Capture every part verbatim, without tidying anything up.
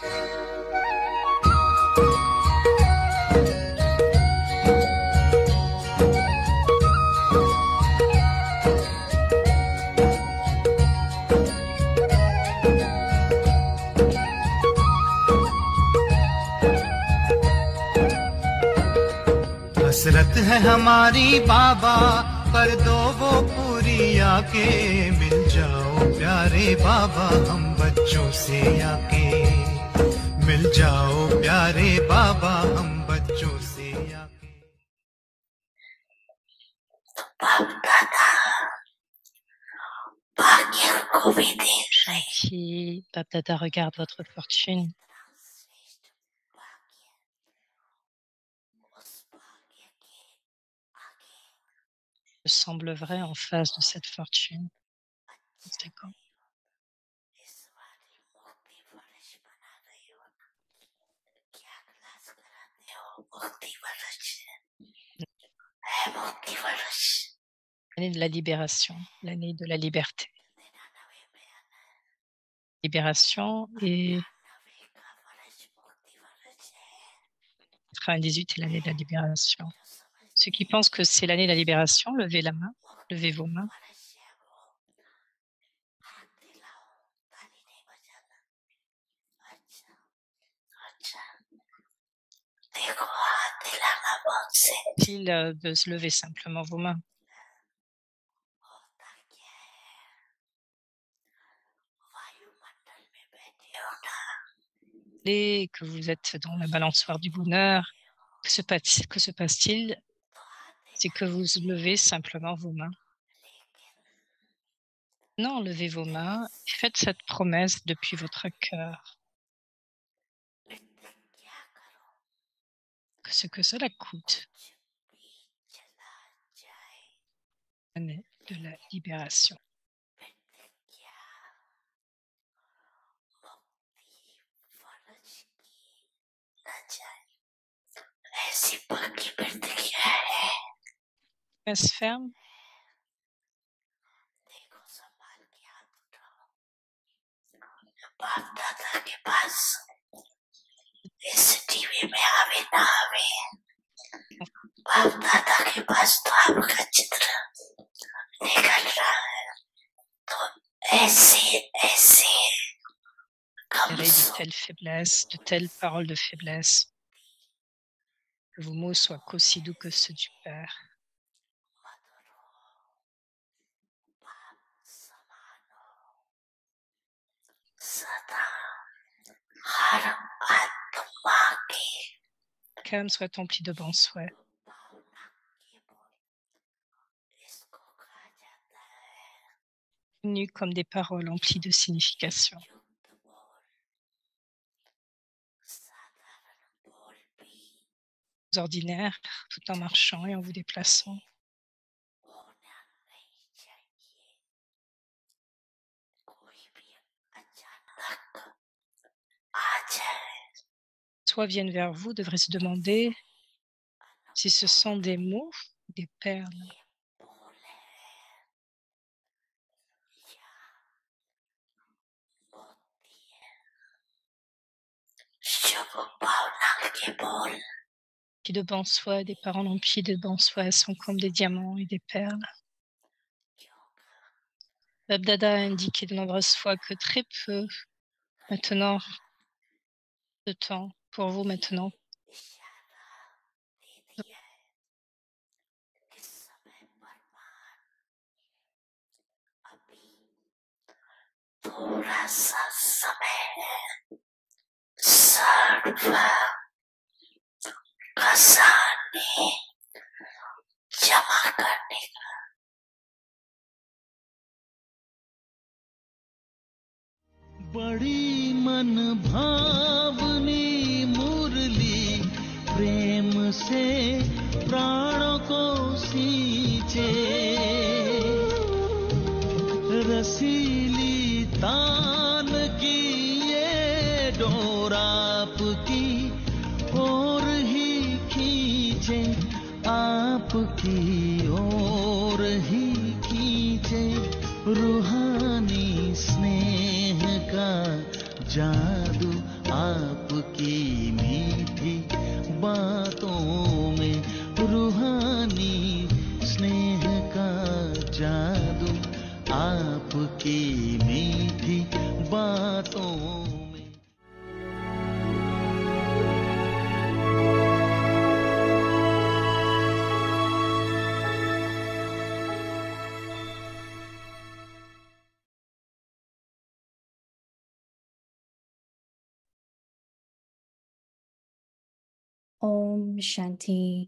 हसरत है हमारी बाबा, कर दो वो पूरी आके, मिल जाओ प्यारे बाबा हम बच्चों से आके, मिल जाओ प्यारे बाबा हम बच्चों से आके। बाप दादा भाग्य को भी देख रहे हैं। Gentil, Pape Dada regarde votre fortune. Je semble vrai en face de cette fortune. D'accord. L'année de la libération, l'année de la liberté. Libération et quatre-vingt-dix-huit est l'année de la libération. Ceux qui pensent que c'est l'année de la libération, levez la main, levez vos mains. S'il euh, veut se lever simplement vos mains. Et que vous êtes dans la balançoire du bonheur, que se passe, que se passe-t-il? C'est que vous levez simplement vos mains. Non, levez vos mains et faites cette promesse depuis votre cœur. Que ce que cela coûte, l'année de la libération. Reste ferme. बाप दादा के पास इस टीवी में आवे ना आवे, बाप दादा के पास तो आपका चित्र निकल रहा है, तो ऐसे ऐसे De telles faiblesses, de telles paroles de faiblesse, que vos mots soient qu'aussi doux que ceux du Père. Calme soit empli de bons souhaits. Nus comme des paroles emplies de signification. Ordinaires, tout en marchant et en vous déplaçant. Soit viennent vers vous, devraient se demander si ce sont des mots ou des perles. Qui de bons soins, des paroles emplies de bons soins sont comme des diamants et des perles. Pape Dada a indiqué de nombreuses fois que très peu, maintenant, de temps pour vous maintenant. थोड़ा सा समय है सर्व खजाने जमा करने का। बड़ी मन भावनी मुरली प्रेम से प्राणों को सींचे, रसीली तान की ये डोर आपकी ओर ही खींचे, आपकी ओर ही खींचे, रूहानी स्नेह का जादू आ जादू आपकी मीठी बातों में। Om Shanti.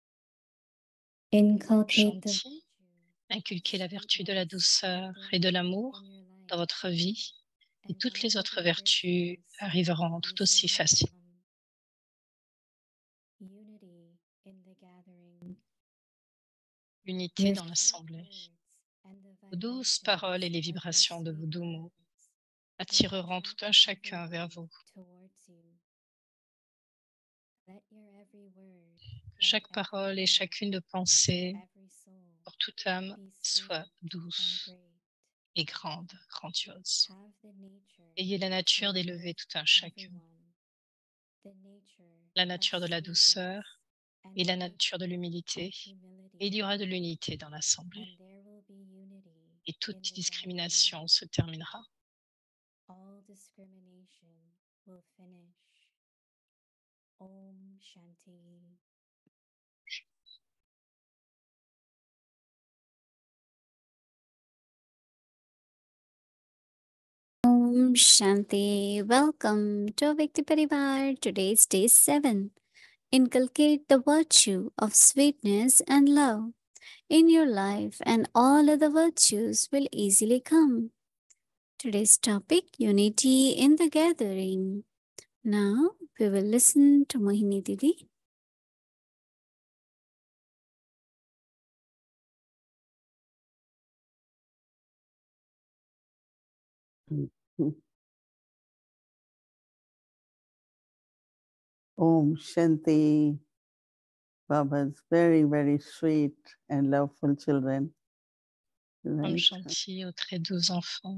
Inculcate the Shanti. Inculquez la vertu de la douceur et de l'amour dans votre vie, et toutes les autres vertus arriveront tout aussi facilement. unity in the gathering. L'unité Your dans l'assemblée. words and the Vos douces vibrations paroles et les of your vibrations de vos sweet doux mots words will attireront tout un attract chacun vers everyone vous. towards you. Let your every word, Que chaque let every parole et thought, chacune de pensée every soul pour toute âme be soit sweet and douce great. et grande, grandiose. Have the nature Ayez la to nature d'élever uplift tout un chacun, everyone. The nature la of nature de la douceur sweetness and et la the nature de nature l'humilité. of Et il y humility. aura de l'unité dans l'assemblée. And there will be unity Et in toute the discrimination gathering. se terminera. All discrimination will finish. Om Shanti. Om Shanti. Welcome to Vikti Parivar. Today's day seven. Inculcate the virtue of sweetness and love in your life, and all other virtues will easily come. Today's topic, unity in the gathering. Now we will listen to Mohini Didi. Om Shanti. Baba's very, very sweet and loveful children. Om Right? Shanti aux très doux enfants.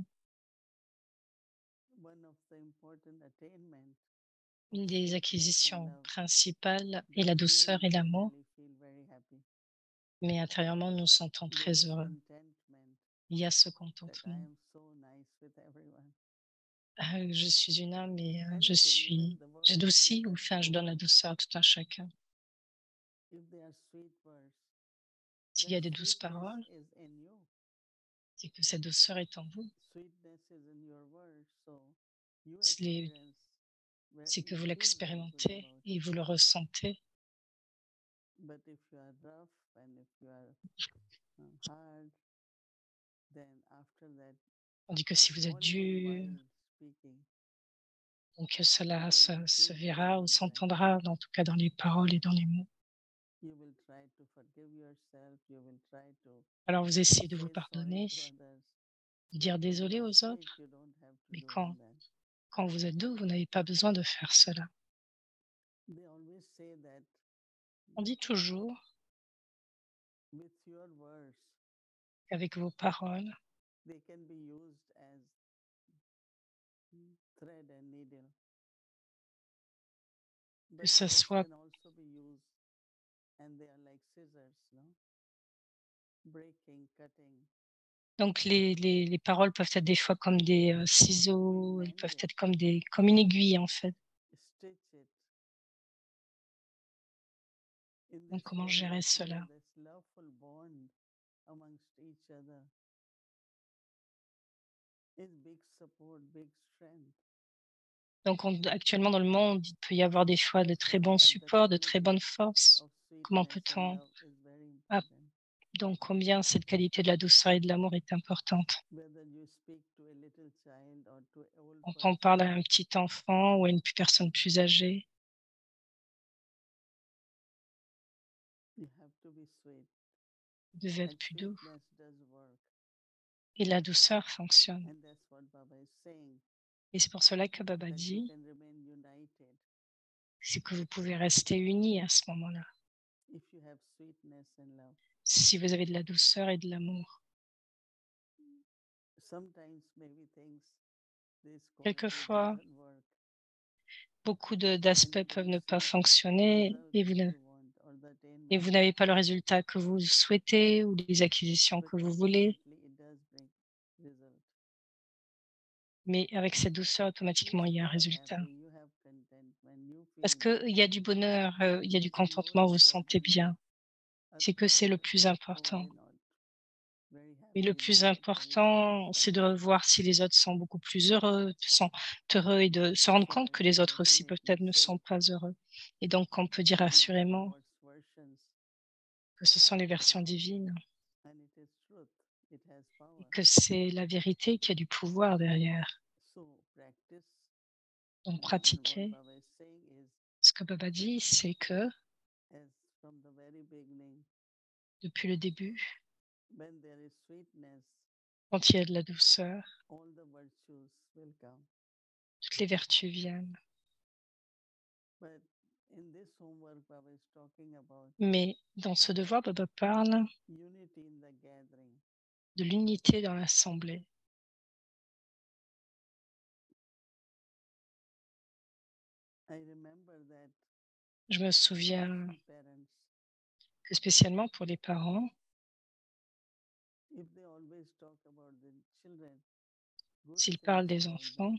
One of the important attainment Une des sweetness and acquisitions love, principales est but la douceur et l'amour, internally feel very happy. mais intérieurement nous nous sentons There très is heureux. contentment Il y a ce that I contentement. am so nice with everyone. Euh, Je suis une âme et euh, je Anything, suis even the words j'adoucis which ou are enfin je donne la spoken, douceur à tout un chacun. if they are sweet words, S'il y a that des douces sweetness paroles, is in you. c'est que cette douceur est en vous. Sweetness is in your words, so you C'est les- experience ve- C'est que you vous feel very good l'expérimentez about et it. vous le ressentez. But if you are rough and if you are uh, hard, then after that, Tandis que si vous êtes or even dur, while speaking, donc cela because se, you se feel verra ou burdened, right? s'entendra, en tout cas dans les paroles et dans les mots. You will try to forgive yourself. You will try to Alors vous essayez de vous say sorry pardonner, to others. de dire But when you désolé are aux sweet, autres, you don't have to mais do quand, all that. quand vous êtes doux, vous n'avez pas besoin de faire cela. They always say that On dit toujours with your words, qu'avec vos paroles, they can be used as thread and needle. But ce words soit- can also be used, and they are like scissors, no? Breaking, cutting. donc les, les, les paroles peuvent être des fois comme des euh, ciseaux, elles peuvent être comme, des, comme une aiguille en fait. Stitch it. In Donc this comment way, gérer you cela? feel this loveful bond amongst each other is big support, big strength. Donc on- actuellement dans le monde, il peut y avoir des fois de très bons supports, de très bonnes forces. Of Comment sweetness and peut-on love is very Ah. important. Donc combien cette qualité de la douceur et de l'amour est importante. Whether you speak to a little child or to an old Quand on parle à person, un petit enfant ou à une personne plus âgée, you have to be sweet. vous devez And être plus doux. sweetness does work. Et la douceur fonctionne. And that's what Baba is saying. Et c'est pour cela que Baba That you dit, can remain united c'est que vous pouvez rester unis à ce moment-là. if you have sweetness and love. Si vous avez de la douceur et de l'amour. Sometimes maybe things, this quality Quelquefois, doesn't work. beaucoup de- d'aspects peuvent ne pas fonctionner et vous ne, et vous n'avez pas le résultat que vous souhaitez ou les acquisitions que vous voulez. Mais avec cette douceur, automatiquement, il y a un résultat. Parce qu'il y a du bonheur, euh, il y a du contentement, vous vous sentez bien. C'est que c'est le plus important. Mais le plus important, c'est de voir si les autres sont beaucoup plus heureux, sont heureux et de se rendre compte que les autres aussi peut-être ne sont pas heureux. Et donc, on peut dire assurément que ce sont les versions divines et que c'est la vérité qui a du pouvoir derrière. Donc, pratiquer. Ce que Baba dit, c'est que depuis le début, quand il y a de la douceur, toutes les vertus viennent. Mais dans ce devoir, Baba parle de l'unité dans l'assemblée. Je me souviens que spécialement pour les parents, s'ils parlent des enfants,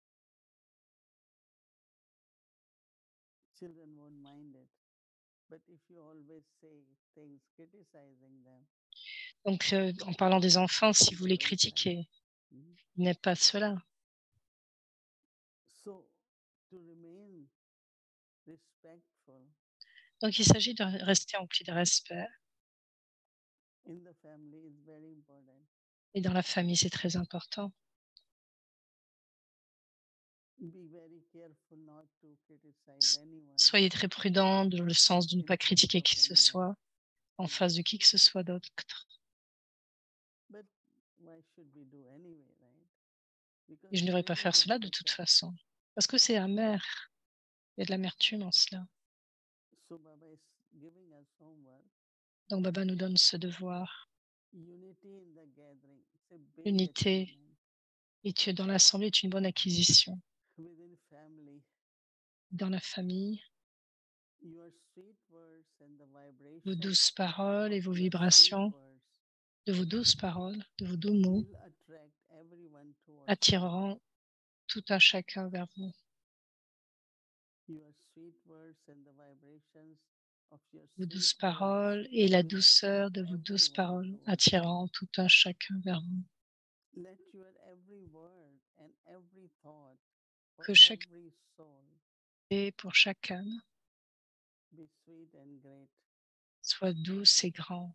donc euh, en parlant des enfants, si vous les critiquez, ils n'aiment pas cela. Donc il s'agit de rester en clé de respect. Et dans la famille, c'est très important. Soyez très prudents dans le sens de ne pas critiquer qui que ce soit en face de qui que ce soit d'autre. Et je ne devrais pas faire cela de toute façon, parce que c'est amer. Il y a de l'amertume en cela. Donc Baba nous donne ce devoir. L'unité et dans l'assemblée est une bonne acquisition. Dans la famille, vos douces paroles et vos vibrations de vos douces paroles, de vos doux mots attireront tout un chacun vers vous. Vos douces paroles et la douceur de vos douces paroles attireront tout un chacun vers vous. Que chaque et pour chacun soit douce et grand.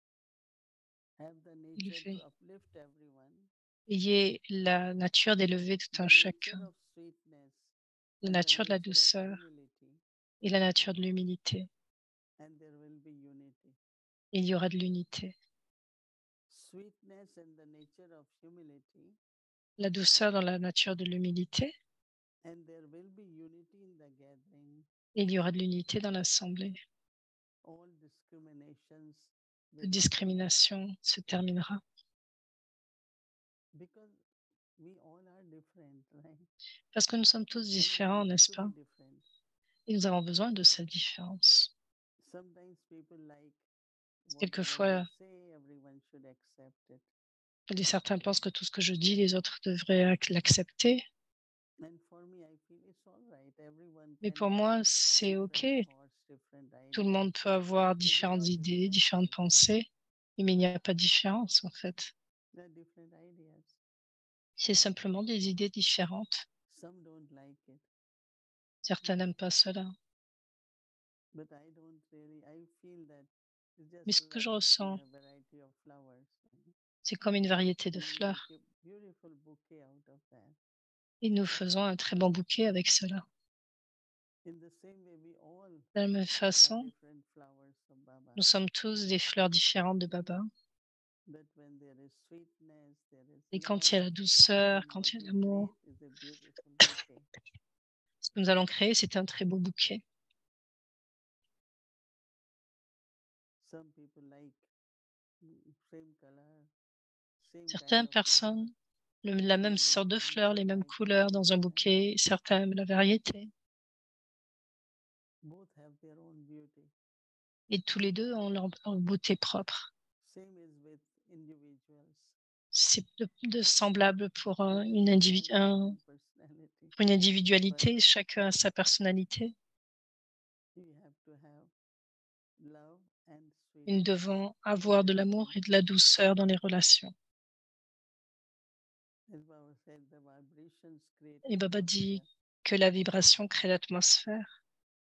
Élevé. Ayez la nature d'élever tout un chacun, la nature de la douceur et la nature de l'humilité. Il y aura de l'unité. La douceur dans la nature de l'humilité. Il y aura de l'unité dans l'assemblée. La discrimination se terminera. Parce que nous sommes tous différents, n'est-ce pas? Et nous avons besoin de cette différence. Quelquefois, certains pensent que tout ce que je dis, les autres devraient l'accepter. Mais pour moi, c'est OK. Tout le monde peut avoir différentes idées, différentes pensées, mais il n'y a pas de différence en fait. C'est simplement des idées différentes. Certains n'aiment pas cela. Mais ce que je ressens, c'est comme une variété de fleurs. Et nous faisons un très bon bouquet avec cela. De la même façon, nous sommes tous des fleurs différentes de Baba. Et quand il y a la douceur, quand il y a l'amour, ce que nous allons créer, c'est un très beau bouquet. Certaines personnes, le, la même sorte de fleurs, les mêmes couleurs dans un bouquet, certains aiment la variété. Et tous les deux ont leur, leur beauté propre. Same is with individuals. C'est de, de semblable pour euh, une, individu Everyone has un, own personality. pour une individualité, chacun a sa personnalité. You have to have love and Et nous sweetness devons in avoir de your l'amour life. et de la douceur dans les relations. As Baba said, the vibrations create Et Baba dit atmosphere. que la vibration crée l'atmosphère.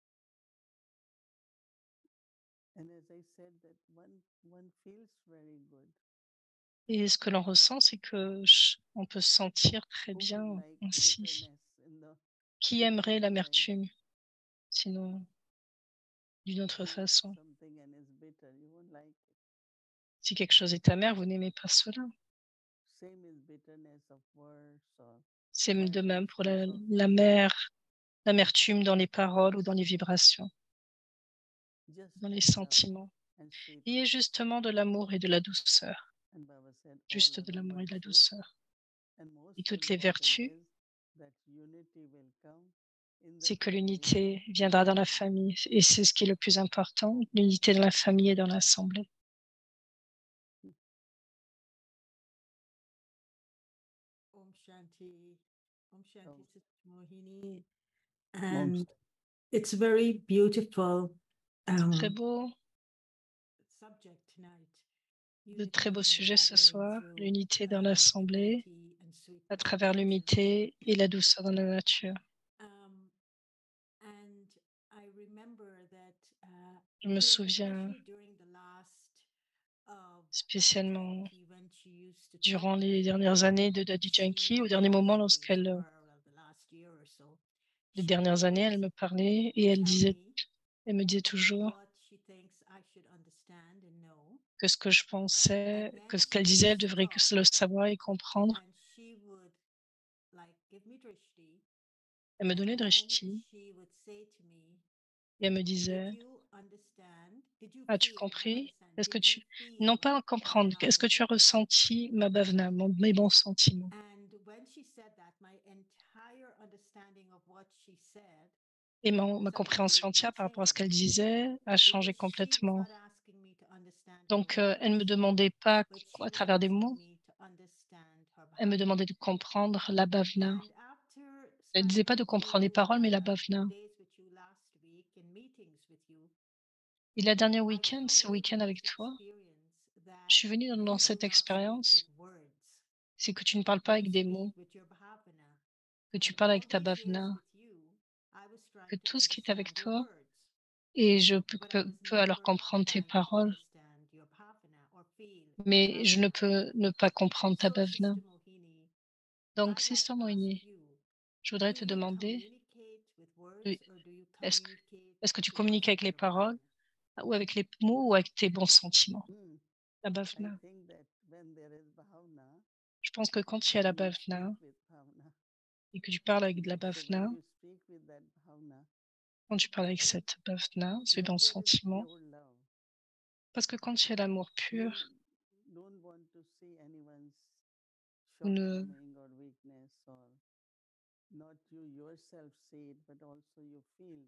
And as I said, that one one feels very good. Et ce que l'on ressent, c'est que ch- on peut se sentir très Who bien would like ainsi. bitterness in the Qui in aimerait one's life? l'amertume, sinon d'une autre You eat façon? something and it's bitter, you won't like it. Si quelque chose est amer, vous n'aimez pas cela. Same is bitterness of words or C'est de même pour la, vibrations or la feelings. mer, l'amertume dans les paroles ou dans les vibrations, Just dans les have love sentiments. and sweetness. Ayez justement de l'amour et de la douceur, And Baba said all juste de other l'amour et de la virtues. douceur. And Et most toutes les important vertus, is that unity will come in the c'est que family l'unité and in viendra the dans la world. famille. Et c'est ce qui est le plus important, l'unité dans la famille et dans l'assemblée. Om Shanti, Om Shanti, Om. Sister Mohini. Om And St- it's very beautiful Très um, beau, subject tonight. de très beaux Unity in the sujets ce gathering soir, through l'unité dans um, l'assemblée, humility and à sweetness travers in nature. l'humilité et la douceur dans la nature. Um, and I remember that uh, Je me during, souviens especially during the last of Dadi spécialement Janki, when she used to talk durant to les me, dernières années de Daddy she Yankee, au would dernier moment always, lorsqu'elle, or euh, well, the last year or so, les she would dernières années, elle always me parlait et elle tell disait, me elle me disait toujours what she thinks I should understand and know. que ce que je pensais, And que then ce she qu'elle would disait, elle devrait que stop le savoir et comprendre. and she would like give me drishti. Elle me And donnait de then Rishti she would say to me, et elle me did disait, you understand? Did you as-tu feel, not compris? understand, Est-ce que did you tu, non feel pas comprendre, my est-ce que tu as bhavana? ressenti ma bhavana, mon- mes bons sentiments? And when she said that, my entire understanding of what she said Et mon- ma suddenly compréhension would entière par rapport à ce qu'elle change disait a changé because she was complètement. not asking me to understand her Donc, euh, elle ne me words, demandait pas but she à was travers des asking mots, me to understand her elle me bhavana. demandait de comprendre la bhavana. And after Elle ne disait pas spending de comprendre les few paroles, mais la uh, bhavana. days with you last week in meetings with you, Et la dernière I week-end, came ce away week-end from avec this toi, experience je that suis venue dans, dans you do cette not speak with expérience, words, c'est que tu ne parles pas you avec des speak mots, with your bhavana. que tu And parles all avec ta these years bhavana, with you, I was que trying to tout ce qui est avec understand your toi, words, et je peux, but I peux, was peux alors never comprendre tes trying to paroles, understand your bhavana or feel your mais je ne bhavana. peux ne pas comprendre ta So, bhavana. Sister Mohini, Donc, I'd like Sister to ask Moini, you, je voudrais do te you demander, communicate with words oui, or do you est-ce que, communicate est-ce que tu because communiques of avec les your paroles bhavana? ou avec les mots ou avec tes bons sentiments? Hmm. La I bhavana. think that when there is bhavana, Je pense que quand il y a la you speak bhavana with bhavana. et que tu parles avec de la So when bhavana, you speak with that bhavana, quand tu parles avec because cette bhavana, ces when bons there is sentiments, pure love, parce que quand il y a l'amour pur, you don't want to see anyone's vous ne, shortcoming or weakness, or not you yourself see it, but also you feel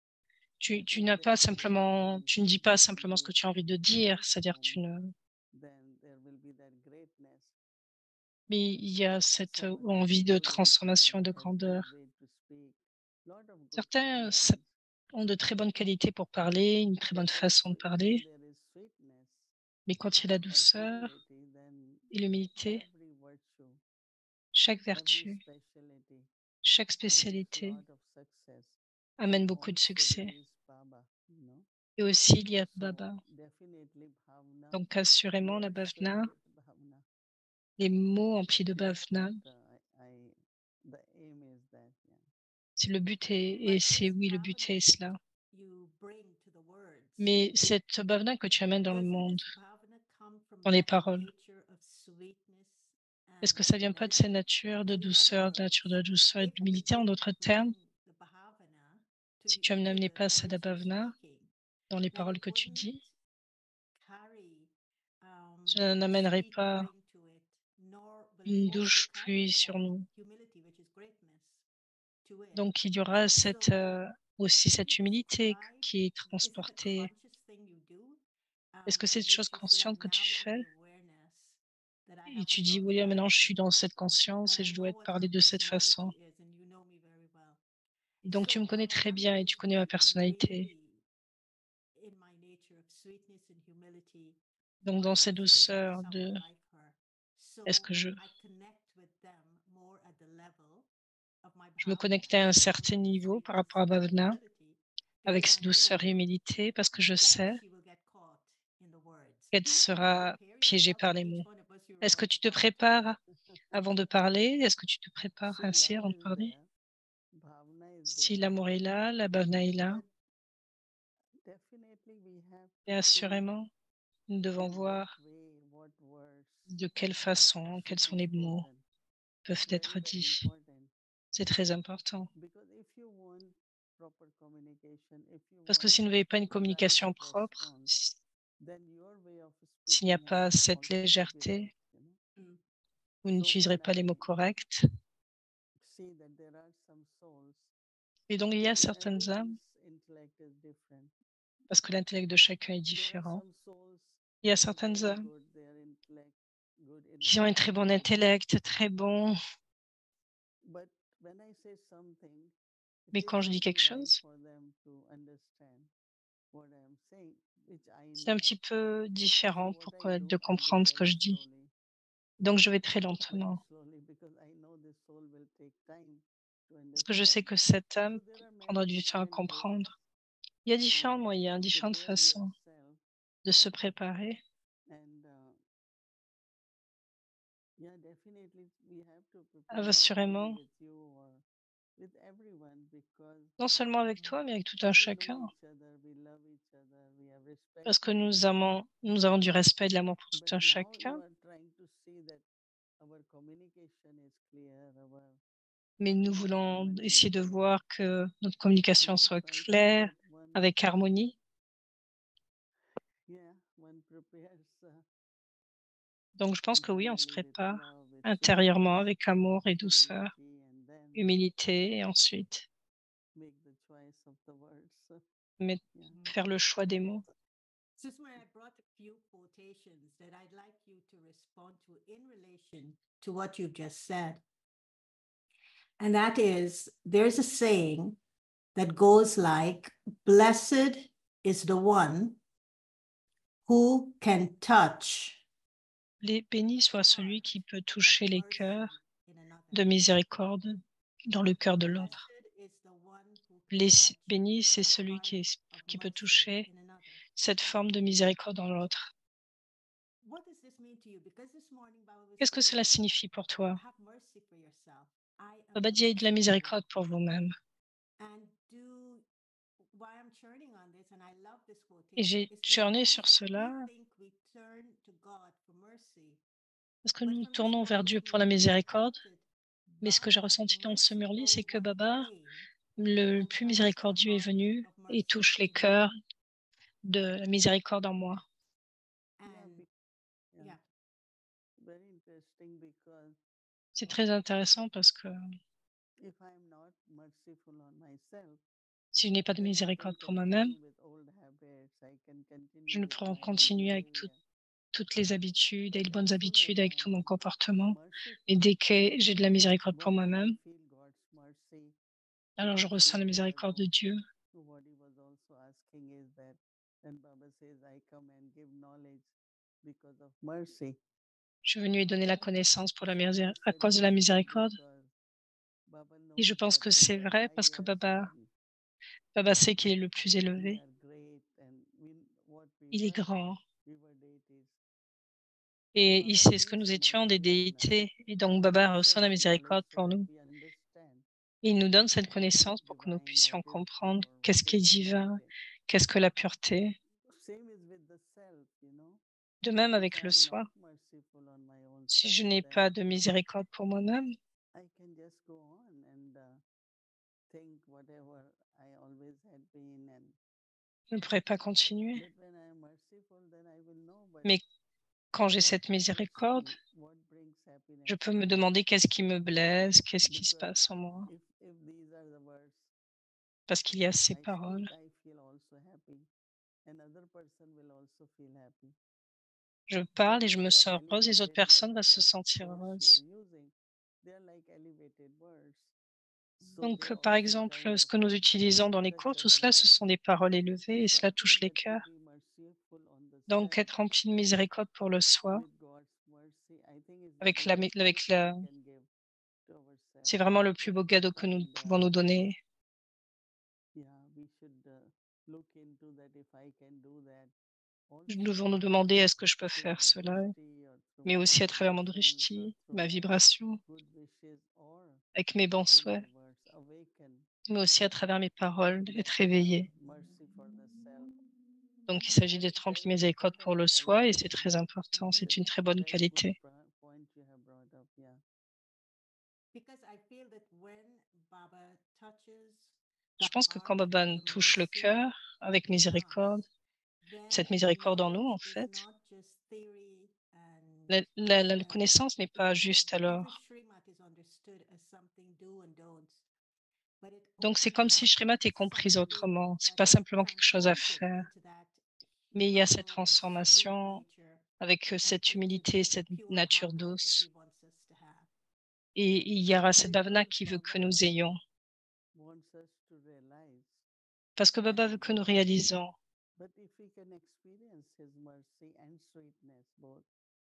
tu, tu if n'as there pas is simplement, anything tu ne dis pas in simplement ce you que tu as envie de dire, in c'est-à-dire tu whom, ne, then there will be that greatness. mais il y a cette Someone has envie de good transformation et intellect, de has good grandeur. way to speak, lot of good Certains sa- qualities. ont de très bonnes qualités pour parler, une très bonne But when, façon de swe- parler, when there is sweetness mais quand il y a la or douceur humility, then et l'humilité, every virtue, chaque every vertu, speciality chaque brings spécialité lot of success. amène And beaucoup de also succès. there is Baba, you know. Et aussi, il y a So Baba. definitely bhavana, Donc, assurément, la words filled bhavana, with bhavana. les mots emplis de That's bhavana, what uh, I, I, the aim is that, yeah. c'est le but et, et But c'est this oui, le but bhavana est that cela. you bring to the words, Mais cette bhavana que tu amènes dans le doesn't monde, this bhavana come from dans les that paroles, nature of sweetness est-ce que and ça vient pas de cette humility? nature de So in other douceur, de words, nature de la douceur et de if you l'humilité? En didn't d'autres termes, bring the bhavana to, si tu n'amenais to the pas cette words you're bhavana speaking, dans les then paroles it que tu wouldn't dis, carry um, tu the n'amènerais sweet pas ring to it, nor will it une also douche carry pluie sur that nous. humility, which is greatness, to it. Donc, il y aura cette, So euh, aussi cette maybe this is humilité right. qui est Is it a transportée. conscious thing you Est-ce que c'est une chose consciente que tu fais? Et tu dis: «Oui, Oui, maintenant je suis dans cette conscience et je dois être parler de cette façon». Donc tu me connais très bien et tu connais ma personnalité. Donc dans cette douceur de est-ce que je je me connectais à un certain niveau par rapport à Bhavna, avec cette douceur et humilité, parce que je sais qu'elle sera piégée par les mots. Est-ce que tu te prépares avant de parler? Est-ce que tu te prépares See, ainsi avant love de is parler? there, bhavna is Si there, l'amour est là, la Bhavna est là, but definitely we have et to see assurément, nous devons in what voir way, what words de quelle façon, quels should sont be les mots spoken. peuvent Very, être very dits. important. C'est très important. Because if you want proper communication, if you Parce que want si vous n'avez pas une right communication propre, response, s- then your way of s'il n'y a speaking pas has cette also to be right. légèreté, You know? vous So n'utiliserez what pas les I mots corrects. see that there are some souls, Et donc, il y a because certaines âmes, everyone's intellect is different. parce que l'intellect de chacun est There are différent. some souls, Il y a they are certaines very âmes good, their intellect, good qui ont un très bon intelligence. intellect, très bon, But when I say something, it mais quand takes je dis little quelque while chose, for them to understand what I am saying, which I c'est un know. petit peu So différent what pour I co- do, de I do comprendre ce que very je dis. slowly, Donc, je vais très very lentement, slowly, because I know this soul will take time to parce que je sais understand. que cette âme So there are prendra many du temps à different ways comprendre. Il y a to différents moyens, différentes prepare façons yourself, de se préparer. and uh, yeah, definitely we have to prepare not only Assurément, with you or with everyone, because non seulement avec toi, mais avec tout un we know chacun, each other, we love each other, we have respect parce que for each nous other. avons, nous avons du respect et de l'amour pour But tout un now you chacun, are trying to see that our communication is clear, our mais nous our voulons harmony is essayer de there. voir que notre communication Yeah, soit so I think claire, that one, avec harmonie. yeah, one prepares uh, Donc, je pense que oui, on se internally with prépare love, with intérieurement sweetness, avec amour et douceur, humility, and then humilité, et ensuite make the choice of the words. So, mais- yeah. faire le choix des mots. Sister Mary, I brought a few quotations that I'd like you to respond to in relation to what you've just said. And that is, there's a saying that goes like, blessed is the one who can touch Les bénis soit celui qui peut toucher les cœurs in another. de miséricorde dans le cœur de l'autre. Blessed is the one who can Les touch bénis, c'est the celui heart qui, est- of qui peut mercy toucher in another. cette forme de miséricorde dans l'autre. What does this mean to you? Because this morning Baba was Qu'est-ce que saying, cela signifie pour toi? have mercy for yourself. I am Baba the dit, ayez de la merciful miséricorde one. pour vous-même. And do why I'm churning on this, and I love this Et quotation, j'ai is churné sur because cela we think we turn to God for mercy, parce que but nous from this tournons vers morning's Dieu pour la meeting, I miséricorde. connected Mais ce que j'ai Baba, ressenti the dans ce mur-lit, c'est merciful que one, Baba, came le and plus touched the miséricordieux, est heart venu of et mercy touche les in me. cœurs de la miséricorde en moi. Yeah, And be- yeah, yeah, very interesting, because C'est très intéressant parce que if I'm not merciful on myself, si je n'ai pas de then I can miséricorde pour moi-même, continue with old habits, I can continue je ne with pourrai my old continuer avec tout- behavior. toutes les habitudes et les But bonnes as soon as habitudes, avec tout I mon am comportement. Et merciful, dès que j'ai de la miséricorde pour when do I moi-même, feel God's mercy? alors je Because ressens la here we are miséricorde de now. Dieu. So what he was also asking is that when Baba says, I come and give knowledge because of mercy. Je suis venue lui donner la connaissance pour la So misé- I à said cause de la mercy miséricorde. because Baba Et je knows pense that que we c'est are vrai parce que highest Baba, and Baba sait qu'il est le plus we élevé. are great, and we, what we Il est were, grand. we were deities. Et So il Baba sait ce que feels nous étions, des mercy on us. déités. Et donc So Baba he reçoit said la the knowledge miséricorde so pour that nous. we understand Et il nous donne cette what is connaissance pour que nous divine, what puissions is comprendre pure, qu'est-ce what qui is est divin, anointed. qu'est-ce que la pureté. Same is with the self, you know. De même If avec I le am soi. not merciful on my own Si je self, n'ai then pas de miséricorde pour moi-même, I can just go on and uh, think whatever I always had been. And je ne pourrais pas continuer. but when I am merciful, then I will know. But Mais quand j'ai what cette helps miséricorde, me? What brings happiness je peux to me me? demander qu'est-ce qui me blesse, qu'est-ce qui se Because passe en moi. if if these are the words, Parce qu'il y a ces I speak, paroles. I feel also happy. another person will also feel happy. Je So parle et je if me you are sens heureuse, les autres elevated, like personnes vont se what sentir words you are heureuses. using, they are like elevated words. So Donc, they euh, par also exemple, kind ce of que nous utilisons dans les touch cours, tout our cela, ce heart. sont des paroles élevées et So cela I touche think les that to cœurs. be merciful on the Donc, self être rempli de miséricorde pour le soi, with God's mercy, I think is the avec la, greatest avec gift la, we can give to ourselves. c'est vraiment le plus beau cadeau que nous And pouvons uh, nous donner. yeah, we should uh, look into that if I can do that. Nous devons Also, nous demander est-ce que je peux through faire my cela, drishti or through mais my aussi à travers mon vibrations or drishti, through ma my vibration, good wishes or avec mes bons through my souhaits, words, awaken mais aussi à travers mes paroles, that être uh, éveillé. mercy for the self. Donc, il s'agit That's d'être rempli de very miséricorde difficult pour le point. soi et c'est très important. C'est That's une très bonne very good qualité. pra- point you have brought up. Yeah. Because I feel that when Baba touches Je the pense que quand heart Baba with nous the touche le mercy cœur avec in us, miséricorde, then cette miséricorde en nous, en knowledge is fait, not just theory and la, la- la uh, connaissance n'est you pas know, juste even alors. Srimat is understood as something do and don'ts. But it Donc, c'est opens comme si up Shrimat est comprise something autrement. C'est that pas is simplement quelque chose à transmuted faire, into that mais il y a cette humble and sweet transformation nature avec euh, and cette into humilité, the cette pure nature bhavna that douce. he wants us to have. Et il y aura cette bhavana qui veut que nous ayons. Wants us to realize. Parce que Baba veut que nous réalisons. But if we can experience His mercy and sweetness both,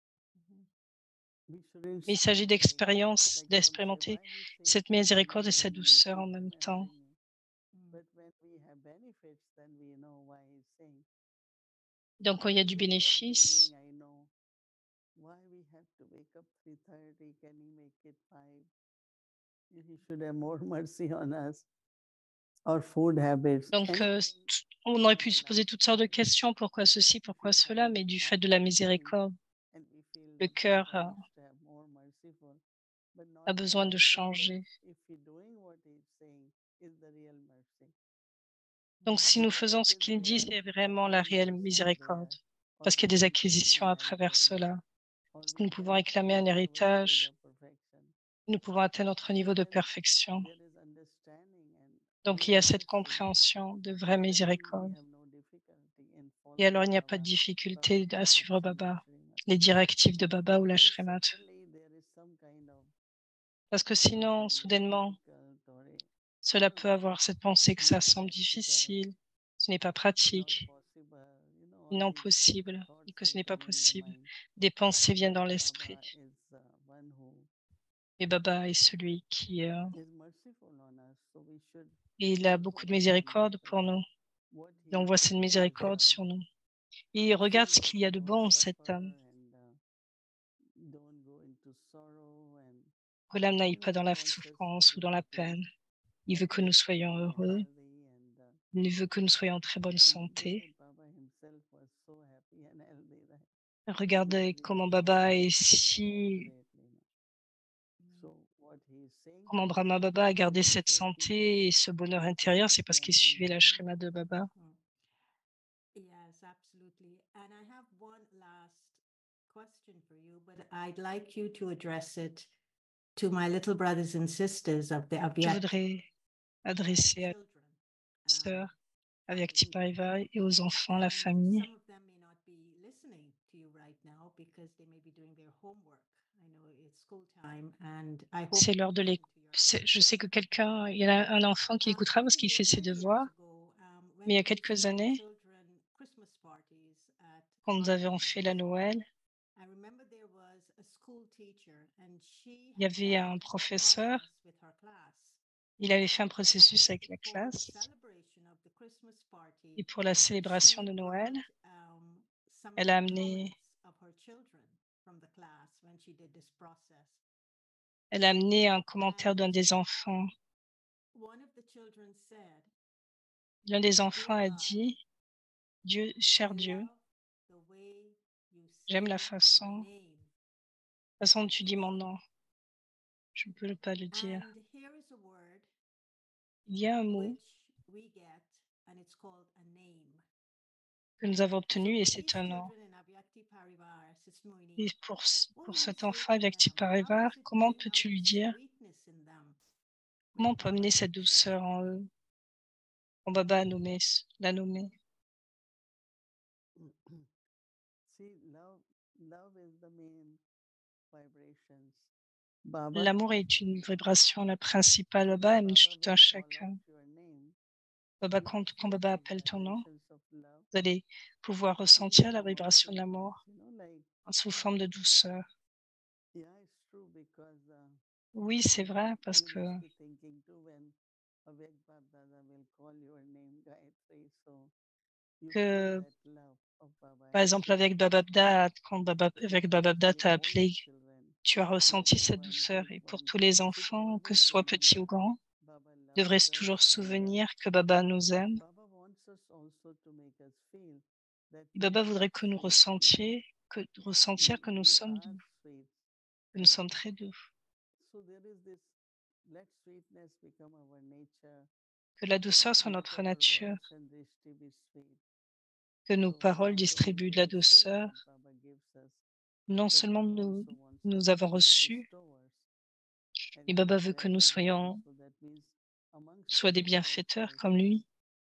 we shouldn't Mais il speak s'agit like, d'expérience, like some say, d'expérimenter why he says cette please miséricorde et believe cette in me, douceur en please même help temps. me. But when we have benefits, then we know why he's saying. Donc, quand il y a du Every day in the bénéfice, evening, I know why we have to wake up three thirty. Can he make it five? He should have more mercy on us. Our food habits. donc euh, anything t- on aurait pu se poser toutes sortes de questions, pourquoi ceci, pourquoi cela, mais du fait de la miséricorde, and we feel le that cœur Baba euh, needs to have more merciful, but not a besoin de realizing that changer. if we doing what he's saying is the real mercy. Donc, si nous Because faisons it ce is qu'il dit, there, c'est vraiment la réelle acquisitions are miséricorde, there, parce qu'il y a des acquisitions à travers inheritance, cela. or Parce que we nous can pouvons réclamer un reach our stage héritage, of perfection. nous pouvons atteindre notre niveau de Then perfection. there is understanding and Donc, il y real a cette mercy. compréhension de vraie Then we miséricorde. have no difficulty in Et following alors, il n'y a pas de Baba, difficulté Baba's à suivre direction or Baba, Srimad. les directives de Baba ou la Otherwise, Shrimat. certainly there is some kind of Parce que feeling sinon, kind of soudainement, difficult or a- cela peut avoir cette pensée que ça not semble practical, difficile, ce n'est pas not pratique, possible, you know, all non these possible, thoughts et que will ce n'est pas come in the possible. mind. Des pensées viennent But dans Baba l'esprit. is uh, one who Et Baba est celui qui euh, is merciful on us, so we should et il a also beaucoup de look on miséricorde that, pour nous. what Et on he voit cette says is miséricorde uh, sur nous. Et il regarde ce so qu'il y a de don't bon en cet suffer homme. and uh, don't go into sorrow and Que l'âme n'aille you know pas dans he la wants us souffrance to ou be dans la happy, peine. Il veut que nous soyons to be heureux. healthy and uh, Il veut que nous soyons en très bonne look santé. at Baba himself was so happy and healthy, right? Regardez We comment can Baba relate est to Baba si... greatly. So what he is saying to Comment us Brahma is Baba a to gardé cette also keep santé et us ce bonheur also intérieur, c'est happy parce and qu'il suivait healthy. la Shrima de Baba. Yes, absolutely. And I have one last question for you, but I'd like you to address it to my little brothers and sisters of the Je Avyakt voudrais adresser à children. mes sœurs, Um, avec family. Pariva et aux enfants, la And famille. some of them may not be listening to you right now because they may be doing their homework. I know it's school time, and I hope C'est they l'heure de listen l'écoute. to your Je answers. sais que quelqu'un, il y a un enfant qui Um, écoutera parce many qu'il years, fait ses many years devoirs. ago, um, Mais il when y a we used to quelques give années, children Christmas parties at quand nous our avions fait la house, Noël, I remember there was a school teacher, and she il y had avait done un a professeur, process with her class. il avait fait un And processus avec la for the classe. celebration of the Christmas party, Et pour la célébration she de Noël, brought um, some of elle the a amené, comments of her children from the class when she did this process. elle a amené un commentaire d'un And des enfants. one of the children said, L'un des "Dear enfants a God, dit, Dieu, I cher Dieu, love the way you j'aime say la my façon, name. la façon dont tu dis mon nom. Je ne peux pas le dire. And here is a word Il y a un mot which we get, and it's called a name. que nous avons So obtenu et for c'est these un nom. children in Avyakti Parivar, Sister Moini, Et pour, ce- what pour would you cet say enfant to avec them? How Parivar, does it comment bring peux-tu out lui the dire, sweetness in them comment when on peut Baba amener cette says douceur it? en eux, quand Baba a nommé, l'a nommé. L'amour est une vibration, la principale. Baba aime tout un chacun. Baba, quand, quand Baba appelle ton nom, vous allez pouvoir ressentir la vibration de l'amour sous forme de douceur. Oui, c'est vrai, parce que que, par exemple, avec Bababda, quand Baba, avec Bababda t'a appelé, tu as ressenti cette douceur. Et pour tous les enfants, que ce soit petits ou grands, devraient toujours se souvenir que Baba nous aime. Baba voudrait que nous ressentions, que ressentir que nous sommes doux, que nous sommes très doux. Que la douceur soit notre nature, que nos paroles distribuent de la douceur. Non seulement nous, nous avons reçu, et Baba veut que nous soyons soit des bienfaiteurs comme lui.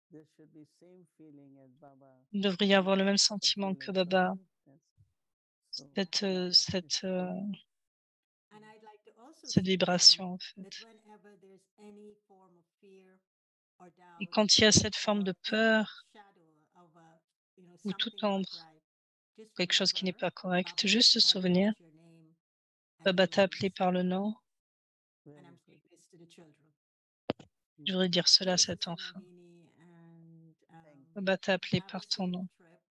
Nous devrions avoir le même sentiment que Baba, cette, cette, euh, cette vibration en fait. Et quand il y a cette forme de peur ou toute ombre, quelque chose qui n'est pas correct, juste se souvenir, Baba t'a appelé par le nom. Je voudrais dire cela à cet enfant. Baba t'a appelé par ton nom.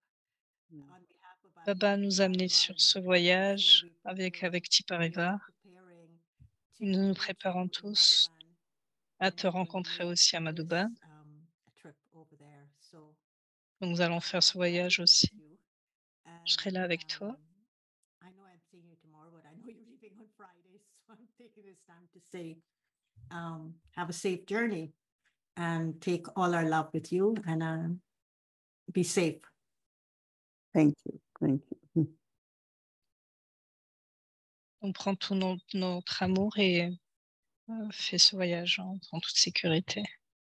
Baba nous a amenés sur ce voyage avec, avec Tipariva. Nous nous préparons tous à te rencontrer aussi à Madhuban. Nous allons faire ce voyage aussi. Je serai là avec toi. Um, have a safe journey and take all our love with you and uh, be safe. Thank you. Thank you. On prend tout notre, notre amour et euh, fait ce voyage en, en toute sécurité.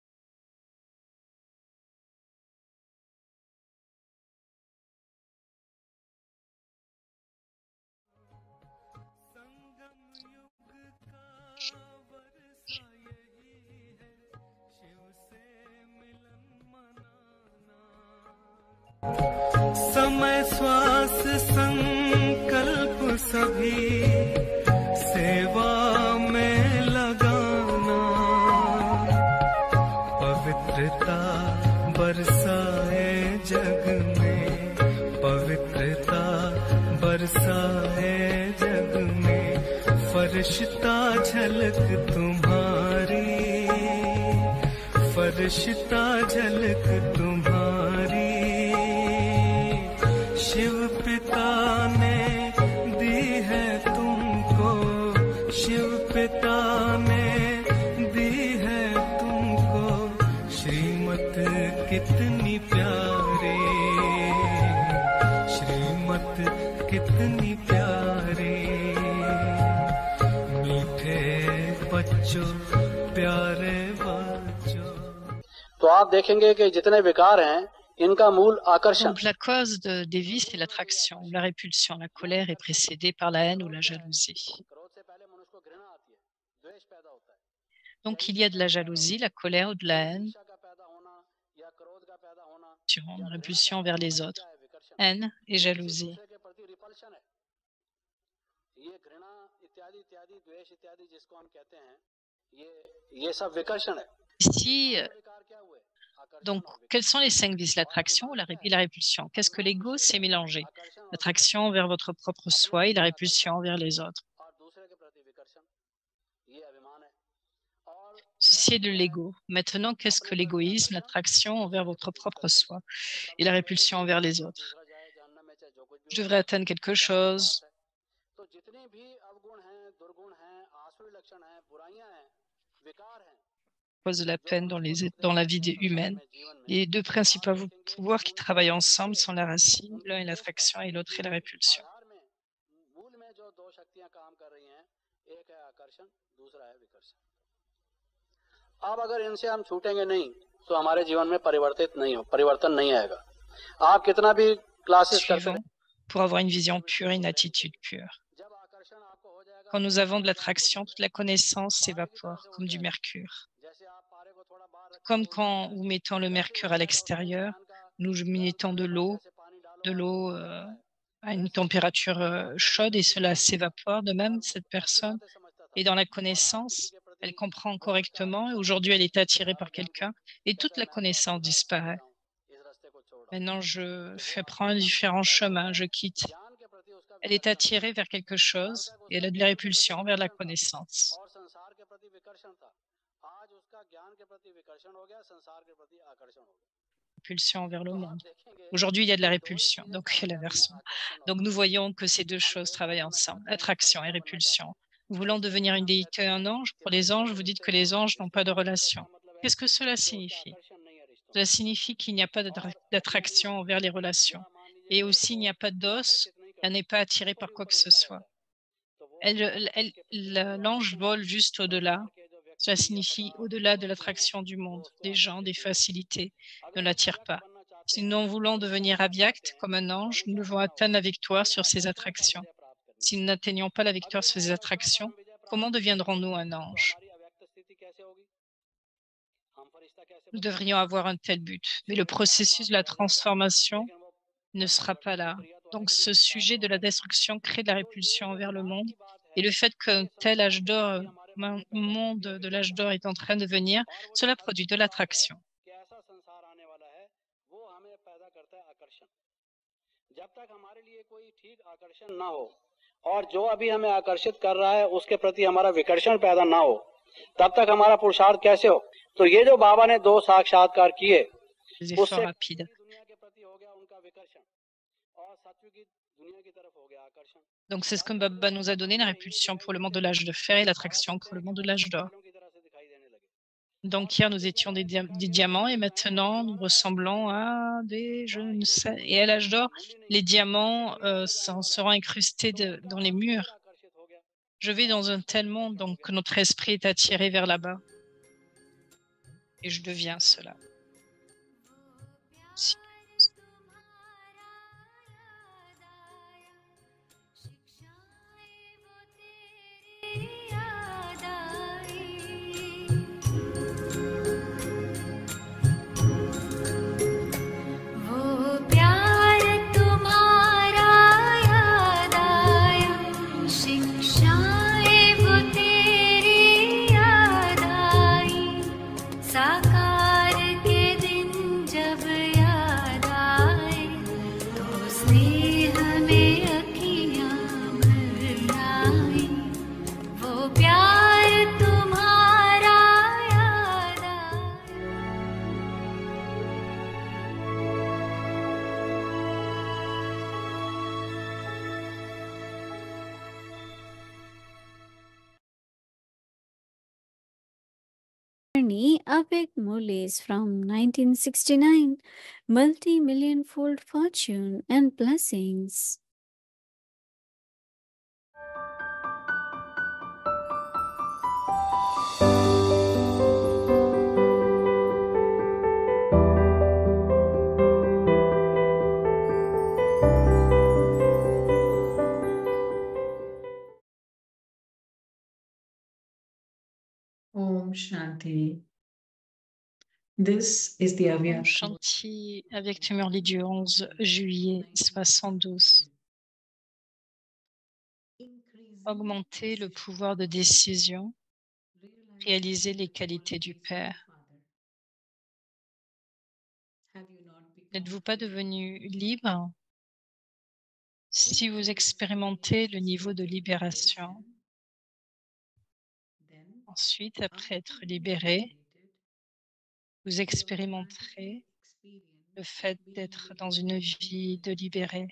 समय श्वास संकल्प सभी सेवा में लगाना पवित्रता बरसाए जग में पवित्रता बरसाए जग में फरिश्ता झलक तुम्हारी फरिश्ता झलक तुम्हारी शिव पिता ने दी है तुमको शिव पिता ने दी है तुमको श्रीमत कितनी प्यारी श्रीमत कितनी प्यारी मीठे बच्चों प्यारे बच्चों। तो आप देखेंगे कि जितने विकार हैं इनका मूल आकर्षण। Donc la cause de, des vices, c'est l'attraction ou la répulsion. La colère est précédée par la haine ou la jalousie. Donc il y a de la jalousie, la colère ou de la haine, une répulsion envers les autres, haine et jalousie. Ici, donc, quels sont les cinq vices? L'attraction ou la ré- et la répulsion. Qu'est-ce que l'ego? C'est mélangé. L'attraction vers votre propre soi et la répulsion vers les autres. Ceci est de l'ego. Maintenant, qu'est-ce que l'égoïsme? L'attraction envers votre propre soi et la répulsion envers les autres. Je devrais atteindre quelque chose. Cause de la peine dans, les, dans la vie des humaine. Les deux principaux pouvoirs qui travaillent ensemble sont la racine, l'un est l'attraction et l'autre est la répulsion. अब अगर इनसे हम छूटेंगे नहीं तो हमारे जीवन में परिवर्तित नहीं हो परिवर्तन नहीं आएगा। आप कितना भी क्लासेस करते हैं pour avoir une vision pure et une attitude pure. Quand nous avons de l'attraction, toute la connaissance s'évapore comme du mercure. Comme quand nous mettons le mercure à l'extérieur, nous mettons de l'eau, de l'eau euh, à une température euh, chaude et cela s'évapore. De même, cette personne est dans la connaissance, elle comprend correctement et aujourd'hui elle est attirée par quelqu'un et toute la connaissance disparaît. Maintenant, je fais prendre différents chemins, je quitte. Elle est attirée vers quelque chose et elle a de la répulsion vers la connaissance. Répulsion vers le monde. Aujourd'hui, il y a de la répulsion, donc il y a l'aversion. Donc nous voyons que ces deux choses travaillent ensemble, attraction et répulsion. Voulant devenir une déité et un ange, pour les anges, vous dites que les anges n'ont pas de relation. Qu'est-ce que cela signifie? Cela signifie qu'il n'y a pas d'attraction envers les relations. Et aussi, il n'y a pas d'os, elle n'est pas attirée par quoi que ce soit. L'ange vole juste au-delà. Cela signifie au-delà de l'attraction du monde, des gens, des facilités, ne l'attire pas. Si nous voulons devenir abjects comme un ange, nous devons atteindre la victoire sur ces attractions. Si nous n'atteignons pas la victoire sur ces attractions, comment deviendrons-nous un ange? Nous devrions avoir un tel but, mais le processus de la transformation ne sera pas là. Donc ce sujet de la destruction crée de la répulsion envers le monde et le fait qu'un tel âge d'or, un monde de l'âge d'or est en train de venir, cela produit de l'attraction. और जो अभी हमें आकर्षित कर रहा है उसके प्रति हमारा विकर्षण पैदा ना हो तब तक हमारा पुरुषार्थ कैसे हो तो ये जो बाबा ने दो साक्षात्कार किए उससे दुनिया के प्रति हो गया उनका विकर्षण और सत्व की दुनिया की तरफ हो गया आकर्षण. Donc c'est ce que Baba nous a donné, la répulsion pour le monde de l'âge de fer et l'attraction pour le monde de l'âge d'or. Donc hier nous étions des, dia des diamants et maintenant nous ressemblons à des je ne sais. Et à l'âge d'or, les diamants euh, seront incrustés de, dans les murs. Je vais dans un tel monde donc que notre esprit est attiré vers là-bas. Et je deviens cela. Si. Avec Mulis from nineteen sixty-nine, multi-million fold fortune and blessings. Om Shanti. This is the Om Shanti avec Tumurli du onze juillet soixante-douze. Augmenter le pouvoir de décision, réaliser les qualités du Père. N'êtes-vous pas devenu libre? Si vous expérimentez le niveau de libération, ensuite, après être libéré, vous expérimenterez le fait d'être dans une vie de libéré,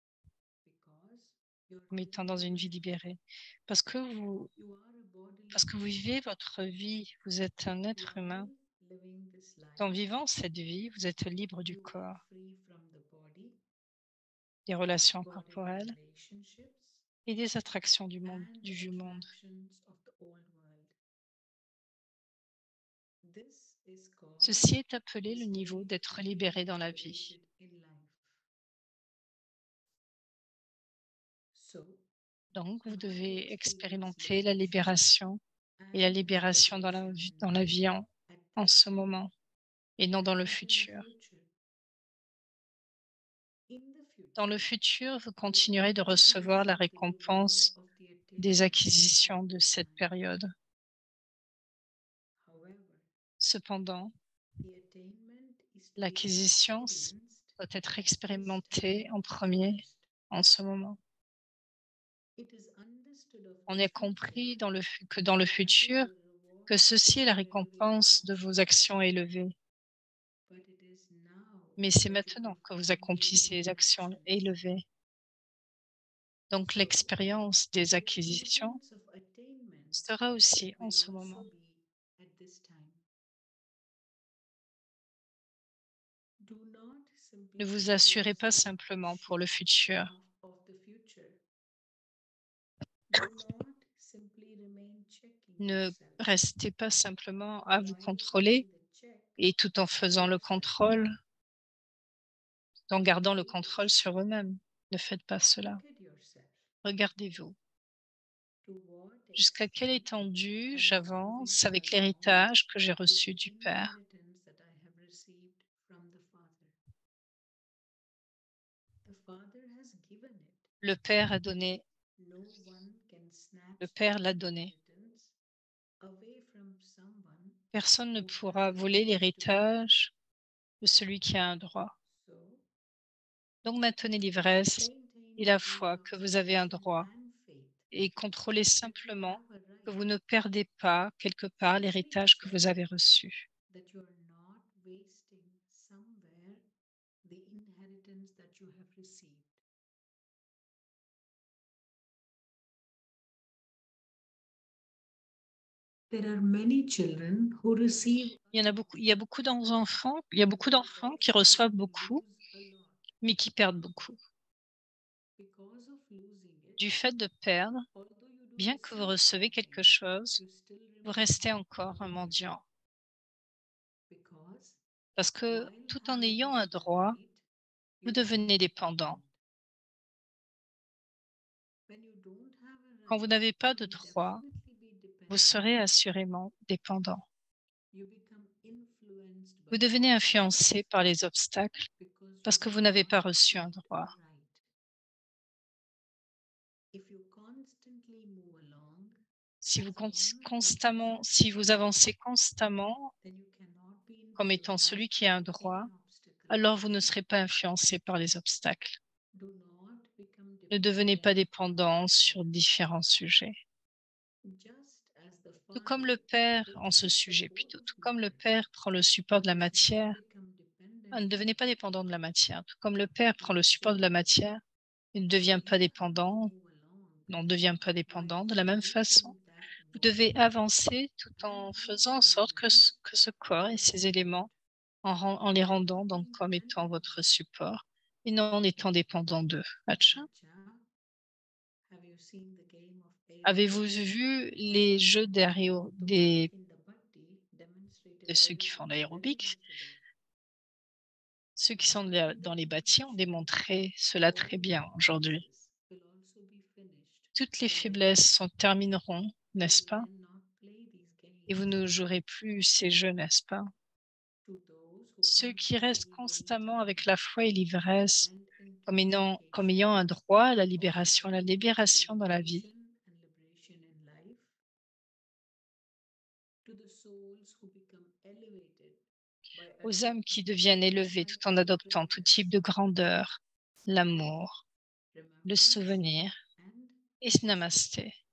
mettant dans une vie libérée. Parce que vous, parce que vous vivez votre vie, vous êtes un être humain. En vivant cette vie, vous êtes libre du corps, des relations corporelles et des attractions du monde, du vieux monde. Ceci est appelé le niveau d'être libéré dans la vie. Donc, vous devez expérimenter la libération et la libération dans la, vie- dans la vie en, en ce moment et non dans le futur. Dans le futur, vous continuerez de recevoir la récompense des acquisitions de cette période. Cependant, l'acquisition s- doit être expérimentée en premier en ce moment. On a compris dans le, fu- que dans le futur, que ceci est la récompense de vos actions élevées. Mais c'est maintenant que vous accomplissez les actions élevées. Donc l'expérience des acquisitions sera aussi en ce moment. Ne vous assurez pas simplement pour le futur. Ne restez pas simplement à vous contrôler et tout en faisant le contrôle, en gardant le contrôle sur vous-même. Ne faites pas cela. Regardez-vous. Jusqu'à quelle étendue j'avance avec l'héritage que j'ai reçu du Père. Le Père a donné, le Père l'a donné. Personne ne pourra voler l'héritage de celui qui a un droit. Donc maintenez l'ivresse et la foi que vous avez un droit et contrôlez simplement que vous ne perdez pas quelque part l'héritage que vous avez reçu. There are many children who receive Il y en a beaucoup, il y a beaucoup d'enfants, il y a beaucoup d'enfants qui reçoivent beaucoup, mais qui perdent beaucoup. because of losing it. Du fait de perdre, Although you do bien que vous receive recevez quelque chose, you still vous remain restez encore un mendiant. because Parce que while tout en having ayant un the droit, right, vous you devenez become dépendant. when you don't have a Quand vous right, n'avez pas you de will droit, definitely be vous dependent. serez assurément dépendant. You become influenced by Vous devenez obstacles influencé par les obstacles because parce you que have vous n'avez pas not reçu un yet droit. right. If you constantly move along Si vous as cons- one who constamment, has a si right, vous avancez constamment then you cannot be comme étant celui influenced qui a un by droit, any obstacle. alors vous ne serez pas influencé par les obstacles. Do not become Ne devenez pas dependent dépendant sur différents sujets. just as the Tout comme Father le Père, takes en ce the sujet support plutôt, of tout comme le matter, Père prend le support de la does not matière, become dependent ah, ne on devenez pas it. dépendant de la matière. Tout comme le Père prend le support de la Similarly, matière, il ne so devient pas you have to dépendant, move along on ne devient pas while dépendant. De la même façon, creating that vous devez body avancer tout and en these faisant en sorte que ce, elements que ce corps et as ces support. éléments, en, ren- en les rendant donc Being comme étant dependent on votre them. support et non en étant dépendant d'eux. Acha. Acha, have you seen the game of Avez-vous aerobics? vu les jeux d'aéro- Those des, in the body demonstrated de ceux qui font aerobics very l'aérobic? yesterday. Ceux qui sont By dans the les bâtis ont repetition, démontré cela très all bien aujourd'hui. weaknesses will also be finished. Toutes les So that faiblesses s'en termineront, you n'est-ce will pas? then not play these Et vous games. ne jouerez plus ces jeux, n'est-ce pas? To those who Ceux qui restent constantly constamment wait avec la foi et l'ivresse, and comme ayant, comme ayant intensification un droit à la of libération, à la learning libération dans la vie, experimentation and liberation in life, to the souls who become elevated by aux âmes qui adopting deviennent all élevées tout en types of adoptant tout type greatness. de grandeur, l'amour, le Remembrance souvenir and et Namasté.